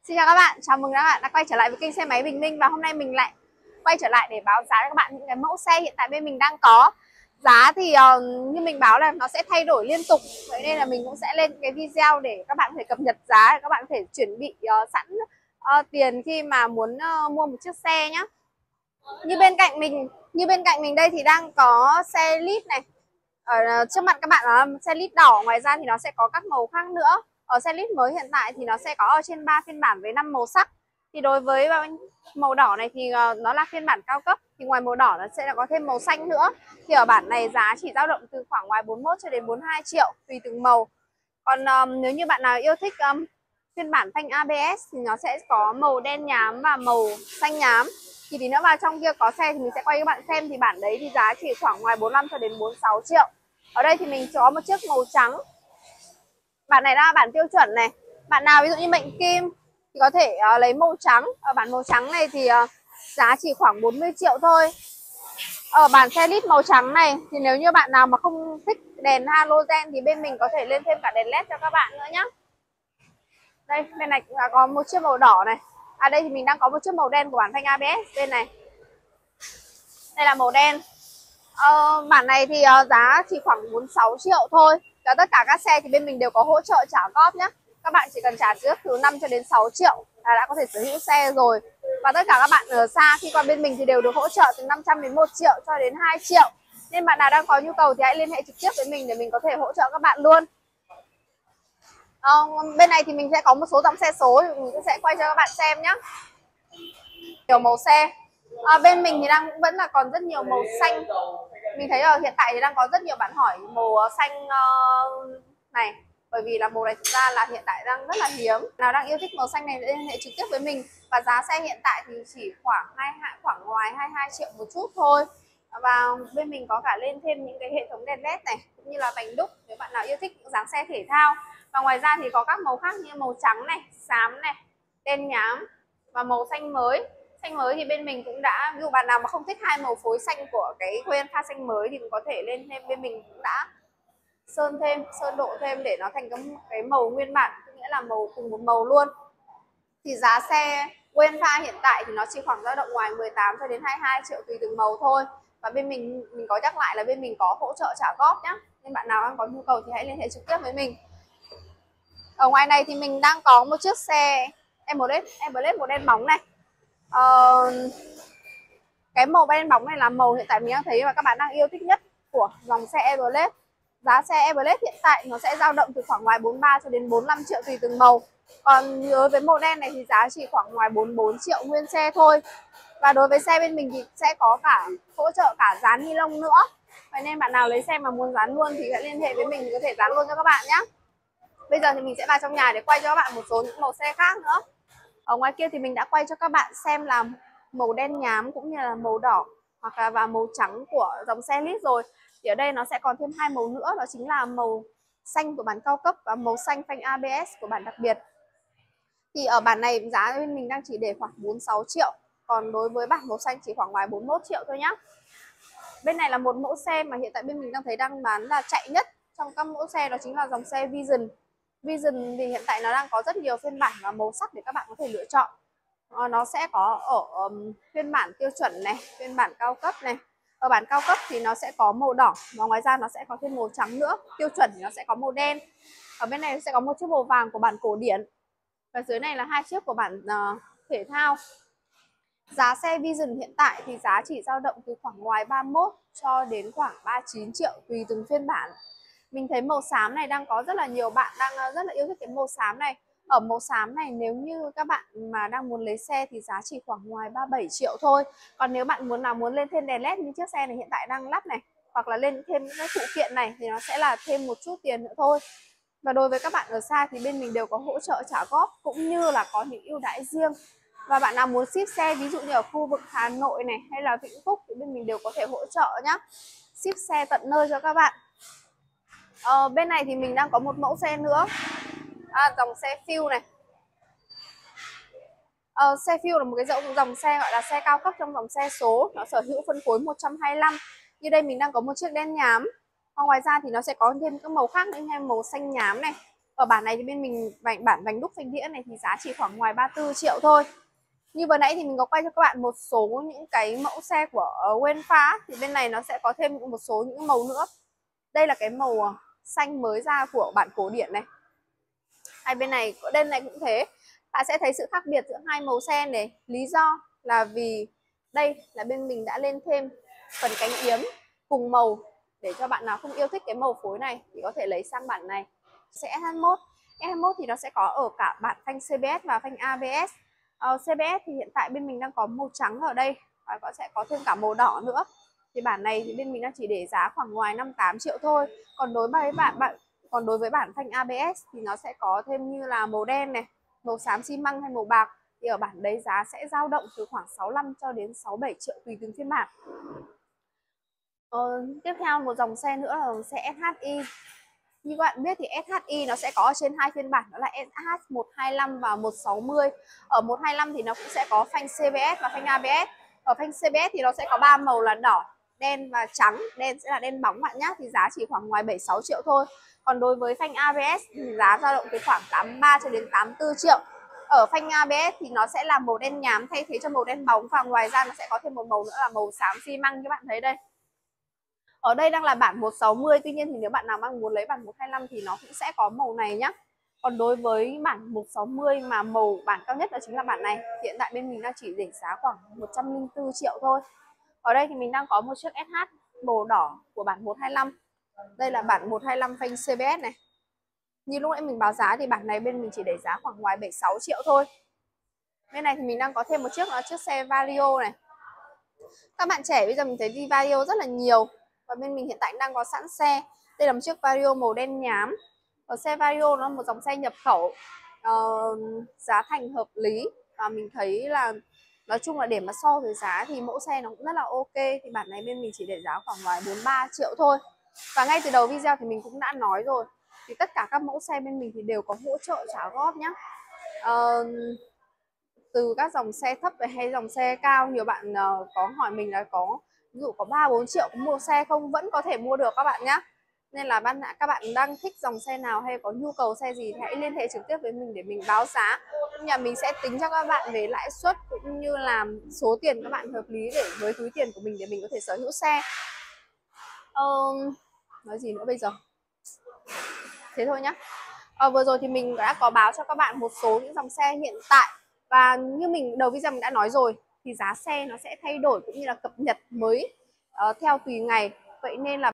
Xin chào các bạn, chào mừng các bạn đã quay trở lại với kênh xe máy Bình Minh. Và hôm nay mình lại quay trở lại để báo giá cho các bạn những cái mẫu xe hiện tại bên mình đang có. Giá thì như mình báo là nó sẽ thay đổi liên tục, vậy nên là mình cũng sẽ lên cái video để các bạn có thể cập nhật giá, để các bạn có thể chuẩn bị sẵn tiền khi mà muốn mua một chiếc xe nhé. Như bên cạnh mình đây thì đang có xe lít này. Ở trước mặt các bạn là xe lít đỏ, ngoài ra thì nó sẽ có các màu khác nữa. Ở xe lít mới hiện tại thì nó sẽ có ở trên 3 phiên bản với 5 màu sắc. Thì đối với màu đỏ này thì nó là phiên bản cao cấp. Thì ngoài màu đỏ nó sẽ có thêm màu xanh nữa. Thì ở bản này giá chỉ dao động từ khoảng ngoài 41 cho đến 42 triệu tùy từng màu. Còn nếu như bạn nào yêu thích phiên bản phanh ABS thì nó sẽ có màu đen nhám và màu xanh nhám. Thì tí nữa vào trong kia có xe thì mình sẽ quay các bạn xem. Thì bản đấy thì giá chỉ khoảng ngoài 45 cho đến 46 triệu. Ở đây thì mình có một chiếc màu trắng. Bản này là bản tiêu chuẩn này. Bạn nào ví dụ như mệnh kim thì có thể lấy màu trắng. Ở bản màu trắng này thì giá chỉ khoảng 40 triệu thôi. Ở bản xe lít màu trắng này thì nếu như bạn nào mà không thích đèn halogen thì bên mình có thể lên thêm cả đèn led cho các bạn nữa nhé. Đây, bên này cũng đã có một chiếc màu đỏ này. Đây thì mình đang có một chiếc màu đen của bản phanh ABS bên này. Đây là màu đen. Bản này thì giá chỉ khoảng 46 triệu thôi. Và tất cả các xe thì bên mình đều có hỗ trợ trả góp nhé. Các bạn chỉ cần trả trước từ 5 cho đến 6 triệu là đã có thể sở hữu xe rồi. Và tất cả các bạn ở xa khi qua bên mình thì đều được hỗ trợ từ 500 đến 1 triệu cho đến 2 triệu. Nên bạn nào đang có nhu cầu thì hãy liên hệ trực tiếp với mình để mình có thể hỗ trợ các bạn luôn. Bên này thì mình sẽ có một số dòng xe số, mình sẽ quay cho các bạn xem nhé. Nhiều màu xe. Bên mình thì đang vẫn là còn rất nhiều màu xanh. Mình thấy hiện tại thì đang có rất nhiều bạn hỏi màu xanh này, bởi vì là màu này thực ra là hiện tại đang rất là hiếm. Nào đang yêu thích màu xanh này liên hệ trực tiếp với mình. Và giá xe hiện tại thì chỉ khoảng ngoài 22 triệu một chút thôi. Và bên mình có cả lên thêm những cái hệ thống đèn led này, cũng như là vành đúc nếu bạn nào yêu thích dáng xe thể thao. Và ngoài ra thì có các màu khác như màu trắng này, xám này, đen nhám và màu xanh mới. Xanh mới thì bên mình cũng đã, ví dụ bạn nào mà không thích hai màu phối xanh của cái quên pha xanh mới thì cũng có thể lên thêm, bên mình cũng đã sơn độ thêm để nó thành cái màu nguyên bản, nghĩa là màu cùng một màu luôn. Thì giá xe quên pha hiện tại thì nó chỉ khoảng dao động ngoài 18 cho đến 22 triệu tùy từng màu thôi. Và bên mình có nhắc lại là bên mình có hỗ trợ trả góp nhé. Nên bạn nào đang có nhu cầu thì hãy liên hệ trực tiếp với mình. Ở ngoài này thì mình đang có một chiếc xe Emblade màu đen bóng này. Cái màu đen bóng này là màu hiện tại mình đang thấy và các bạn đang yêu thích nhất của dòng xe Emblade. Giá xe Emblade hiện tại nó sẽ dao động từ khoảng ngoài 43 cho đến 45 triệu tùy từng màu. Còn đối với màu đen này thì giá chỉ khoảng ngoài 44 triệu nguyên xe thôi. Và đối với xe bên mình thì sẽ có cả hỗ trợ cả dán ni lông nữa. Vậy nên bạn nào lấy xe mà muốn dán luôn thì hãy liên hệ với mình thì có thể dán luôn cho các bạn nhé. Bây giờ thì mình sẽ vào trong nhà để quay cho các bạn một số những màu xe khác nữa. Ở ngoài kia thì mình đã quay cho các bạn xem là màu đen nhám cũng như là màu đỏ hoặc là và màu trắng của dòng xe lít rồi. Thì ở đây nó sẽ còn thêm hai màu nữa, đó chính là màu xanh của bản cao cấp và màu xanh phanh ABS của bản đặc biệt. Thì ở bản này giá bên mình đang chỉ để khoảng 46 triệu. Còn đối với bản màu xanh chỉ khoảng ngoài 41 triệu thôi nhá. Bên này là một mẫu xe mà hiện tại bên mình đang thấy đang bán là chạy nhất trong các mẫu xe, đó chính là dòng xe Vision. Vision thì hiện tại nó đang có rất nhiều phiên bản và màu sắc để các bạn có thể lựa chọn. Nó sẽ có ở phiên bản tiêu chuẩn này, phiên bản cao cấp này. Ở bản cao cấp thì nó sẽ có màu đỏ và ngoài ra nó sẽ có thêm màu trắng nữa. Tiêu chuẩn thì nó sẽ có màu đen. Ở bên này sẽ có một chiếc màu vàng của bản cổ điển. Và dưới này là hai chiếc của bản thể thao. Giá xe Vision hiện tại thì giá chỉ dao động từ khoảng ngoài 31 cho đến khoảng 39 triệu tùy từng phiên bản. Mình thấy màu xám này đang có rất là nhiều bạn đang rất là yêu thích cái màu xám này. Ở màu xám này nếu như các bạn mà đang muốn lấy xe thì giá chỉ khoảng ngoài 37 triệu thôi. Còn nếu bạn muốn lên thêm đèn led như chiếc xe này hiện tại đang lắp này, hoặc là lên thêm những cái phụ kiện này thì nó sẽ là thêm một chút tiền nữa thôi. Và đối với các bạn ở xa thì bên mình đều có hỗ trợ trả góp cũng như là có những ưu đãi riêng. Và bạn nào muốn ship xe ví dụ như ở khu vực Hà Nội này hay là Vĩnh Phúc thì bên mình đều có thể hỗ trợ nhá. Ship xe tận nơi cho các bạn. Bên này thì mình đang có một mẫu xe nữa, dòng xe Fuel này. Xe Fuel là một cái dòng xe gọi là xe cao cấp trong dòng xe số. Nó sở hữu phân phối 125. Như đây mình đang có một chiếc đen nhám. Ngoài ra thì nó sẽ có thêm các màu khác nữa, như màu xanh nhám này, Ở bản này thì bên mình bản vành đúc phanh đĩa này thì giá chỉ khoảng ngoài 34 triệu thôi. Như vừa nãy thì mình có quay cho các bạn một số những cái mẫu xe của Wenfa, thì bên này nó sẽ có thêm một số những màu nữa. Đây là cái màu xanh mới ra của bản cổ điển này. Hai bên này cũng thế. Bạn sẽ thấy sự khác biệt giữa hai màu xe này. Lý do là vì đây là bên mình đã lên thêm phần cánh yếm cùng màu, để cho bạn nào không yêu thích cái màu phối này thì có thể lấy sang bản này. Sẽ S21. S21 thì nó sẽ có ở cả bản phanh CBS và phanh ABS. CBS thì hiện tại bên mình đang có màu trắng ở đây và sẽ có thêm cả màu đỏ nữa. Thì bản này thì bên mình đang chỉ để giá khoảng ngoài 58 triệu thôi. Còn đối với bản phanh ABS thì nó sẽ có thêm như là màu đen này, màu xám xi măng hay màu bạc, thì ở bản đấy giá sẽ dao động từ khoảng 65 cho đến 67 triệu tùy từng phiên bản. Tiếp theo một dòng xe nữa là dòng xe SHI. Như các bạn biết thì SHI nó sẽ có ở trên hai phiên bản, đó là SH125 và 160. Ở 125 thì nó cũng sẽ có phanh CBS và phanh ABS. Ở phanh CBS thì nó sẽ có 3 màu là đỏ, đen và trắng. Đen sẽ là đen bóng bạn nhé, thì giá chỉ khoảng ngoài 76 triệu thôi. Còn đối với phanh ABS thì giá dao động từ khoảng 83 cho đến 84 triệu. Ở phanh ABS thì nó sẽ là màu đen nhám thay thế cho màu đen bóng, và ngoài ra nó sẽ có thêm một màu nữa là màu xám xi măng, các bạn thấy đây. Ở đây đang là bản 160, tuy nhiên thì nếu bạn nào đang muốn lấy bản 125 thì nó cũng sẽ có màu này nhá. Còn đối với bản 160 mà màu bản cao nhất đó chính là bản này, hiện tại bên mình đang chỉ để giá khoảng 104 triệu thôi. Ở đây thì mình đang có một chiếc SH màu đỏ của bản 125. Đây là bản 125 phanh CBS này. Như lúc nãy mình báo giá thì bản này bên mình chỉ để giá khoảng ngoài 76 triệu thôi. Bên này thì mình đang có thêm một chiếc xe Vario này. Các bạn trẻ bây giờ mình thấy đi Vario rất là nhiều, và bên mình hiện tại đang có sẵn xe. Đây là một chiếc Vario màu đen nhám. Ở xe Vario nó là một dòng xe nhập khẩu, giá thành hợp lý, và mình thấy là nói chung là để mà so với giá thì mẫu xe nó cũng rất là ok. Thì bản này bên mình chỉ để giá khoảng ngoài 43 triệu thôi. Và ngay từ đầu video thì mình cũng đã nói rồi, thì tất cả các mẫu xe bên mình thì đều có hỗ trợ trả góp nhé. Từ các dòng xe thấp hay dòng xe cao, nhiều bạn có hỏi mình là ví dụ có 3-4 triệu có mua xe không, vẫn có thể mua được các bạn nhé. Nên là các bạn đang thích dòng xe nào hay có nhu cầu xe gì thì hãy liên hệ trực tiếp với mình để mình báo giá. Nhà mình sẽ tính cho các bạn về lãi suất cũng như là số tiền các bạn hợp lý để với túi tiền của mình để mình có thể sở hữu xe. Nói gì nữa bây giờ? Thế thôi nhá. Vừa rồi thì mình đã có báo cho các bạn một số những dòng xe hiện tại. Và như mình đầu video mình đã nói rồi, thì giá xe nó sẽ thay đổi cũng như là cập nhật mới theo tùy ngày. Vậy nên là